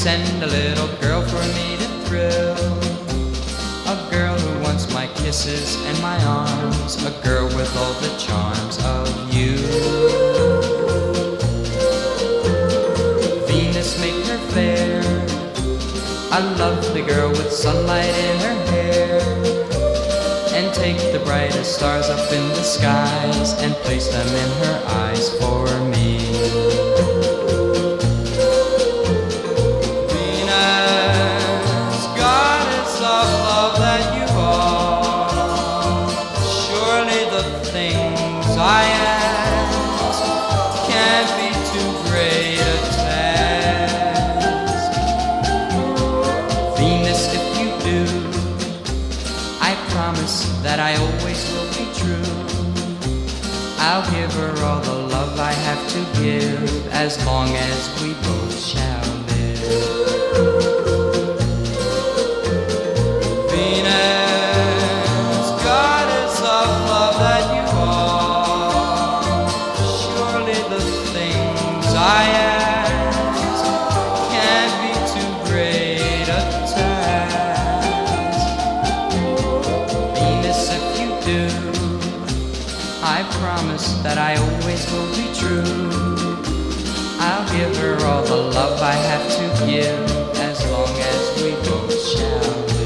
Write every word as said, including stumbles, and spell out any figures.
send a little girl for me to thrill. A girl who wants my kisses and my arms, a girl with all the charms of you. Venus, make her fair, a lovely girl with sunlight in her hair, and take the brightest stars up in the skies and place them in her eyes for me. Venus, goddess of love that you are, surely the things I ask can't be too great a task. Venus, if you do, I promise that I always will be true. I'll give her all the love I have to give, as long as we both shall live. Venus, goddess of love that you are, surely the things I ask can't be too great a task. Venus, if you do, I promise that I always will be true. I'll give her all the love I have to give, as long as we both shall